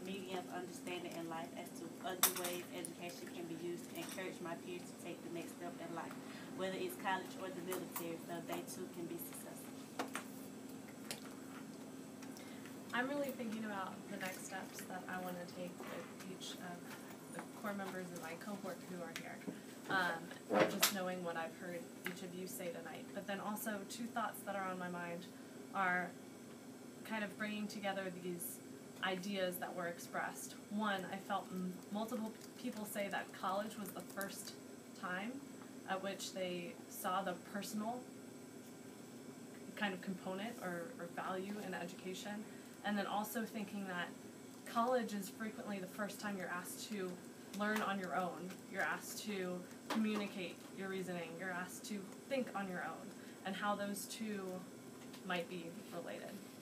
medium of understanding in life as to other ways education can be used to encourage my peers to take the next step in life, whether it's college or the military, so they too can be successful. I'm really thinking about the next steps that I want to take with each of the core members of my cohort who are here. Just knowing what I've heard each of you say tonight. But then also two thoughts that are on my mind are kind of bringing together these ideas that were expressed. One, I felt multiple people say that college was the first time at which they saw the personal kind of component or value in education. And then also thinking that college is frequently the first time you're asked to learn on your own. You're asked to communicate your reasoning. You're asked to think on your own, and how those two might be related.